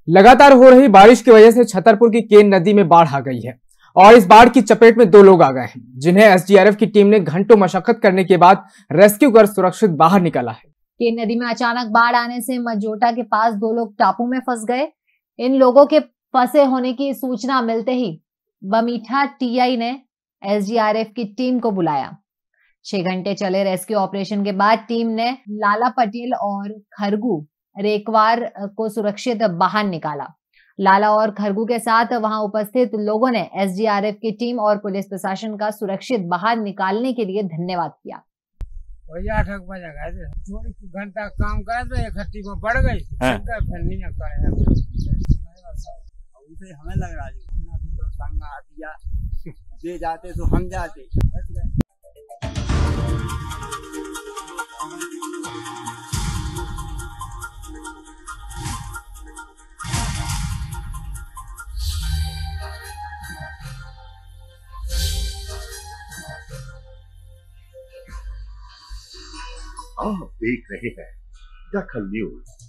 लगातार हो रही बारिश की वजह से छतरपुर की केन नदी में बाढ़ आ गई है और इस बाढ़ की चपेट में 2 लोग आ गए हैं, जिन्हें एसडीआरएफ की टीम ने घंटों मशक्कत करने के बाद रेस्क्यू कर सुरक्षित बाहर निकाला है। केन नदी में अचानक बाढ़ आने से मजोटा के पास 2 लोग टापू में फंस गए। इन लोगों के फंसे होने की सूचना मिलते ही बमीठा टीआई ने एसडीआरएफ की टीम को बुलाया। 6 घंटे चले रेस्क्यू ऑपरेशन के बाद टीम ने लाला पटेल और खरगू रेकवार को सुरक्षित बाहर निकाला। लाला और खरगू के साथ वहां उपस्थित लोगों ने एसडीआरएफ की टीम और पुलिस प्रशासन का सुरक्षित बाहर निकालने के लिए धन्यवाद किया। वही 8 बजे गए थे, थोड़ी घंटा काम करे तो एक हट्टी में बढ़ गई, फिर नहीं करे उसे हमें लग रहा है हमने भी तो संग आ दिया दे जाते तो हम जाते बच गए। आप देख रहे हैं दखल न्यूज।